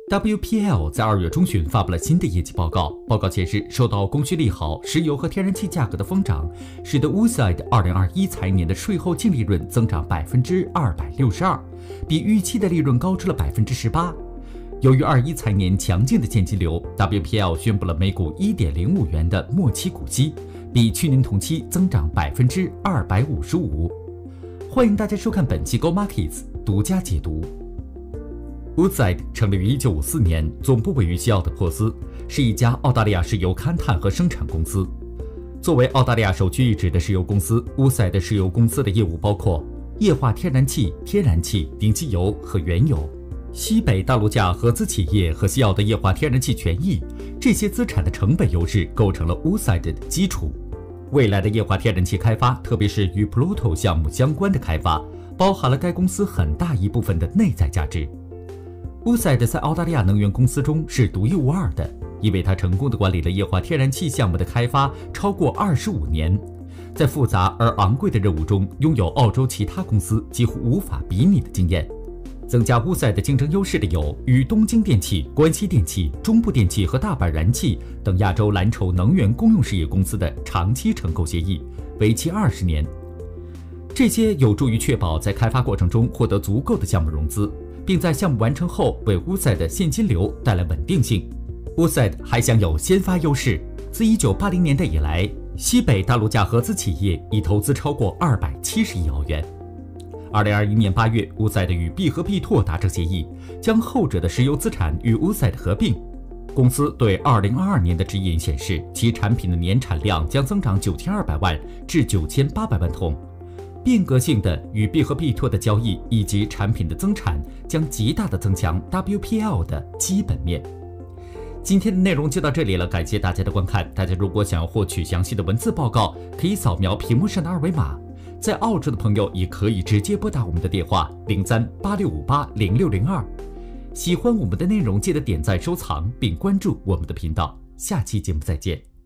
WPL 在2月中旬发布了新的业绩报告，报告显示，受到供需利好、石油和天然气价格的疯涨，使得 Woodside 2021财年的税后净利润增长262%，比预期的利润高出了18%。由于21财年强劲的现金流 ，WPL 宣布了每股1.05元的末期股息，比去年同期增长255%。欢迎大家收看本期 Go Markets 独家解读。Woodside 成立于1954年，总部位于西澳的珀斯，是一家澳大利亚石油勘探和生产公司。作为澳大利亚首屈一指的石油公司 ，Woodside 石油公司的业务包括液化天然气、天然气、顶级油和原油。西北大陆架合资企业和西澳的液化天然气权益，这些资产的成本优势构成了 Woodside 的基础。未来的液化天然气开发，特别是与 Pluto 项目相关的开发，包含了该公司很大一部分的内在价值。Woodside 在澳大利亚能源公司中是独一无二的，因为它成功地管理了液化天然气项目的开发超过25年，在复杂而昂贵的任务中拥有澳洲其他公司几乎无法比拟的经验。增加Woodside的竞争优势的有与东京电气、关西电气、中部电气和大阪燃气等亚洲蓝筹能源公用事业公司的长期承购协议，为期20年。这些有助于确保在开发过程中获得足够的项目融资，并在项目完成后为Woodside的现金流带来稳定性。Woodside还享有先发优势，自1980年代以来，西北大陆架合资企业已投资超过270亿澳元。2021年8月，Woodside与必和必拓达成协议，将后者的石油资产与Woodside合并。公司对2022年的指引显示，其产品的年产量将增长9200万至9800万桶。变革性的与必和必拓的交易以及产品的增产，将极大地增强 WPL 的基本面。今天的内容就到这里了，感谢大家的观看。大家如果想要获取详细的文字报告，可以扫描屏幕上的二维码。在澳洲的朋友也可以直接拨打我们的电话0386580602。喜欢我们的内容，记得点赞、收藏并关注我们的频道。下期节目再见。